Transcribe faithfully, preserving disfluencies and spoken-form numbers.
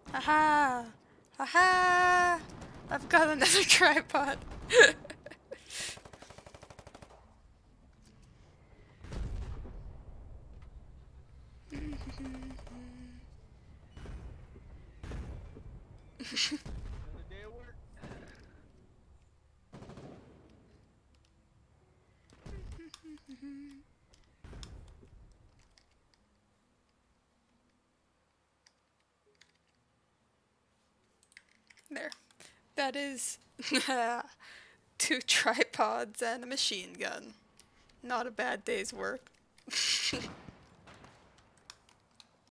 Haha! Haha! I've got another tripod. Another day of work. There. That is two tripods and a machine gun. Not a bad day's work.